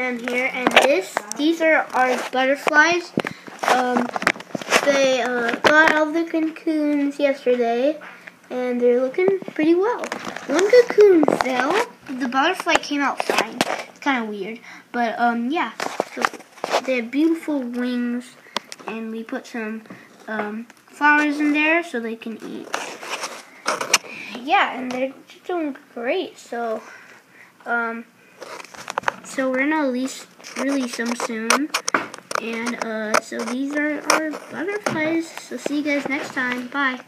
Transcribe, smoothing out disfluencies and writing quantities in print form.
them here, and these are our butterflies. They got all the cocoons yesterday, and they're looking pretty well. One cocoon fell. The butterfly came out fine. It's kind of weird, but yeah. So they have beautiful wings, and we put some flowers in there so they can eat. Yeah, and they're doing great. So so we're gonna release them soon. And so these are our butterflies. So see you guys next time. Bye.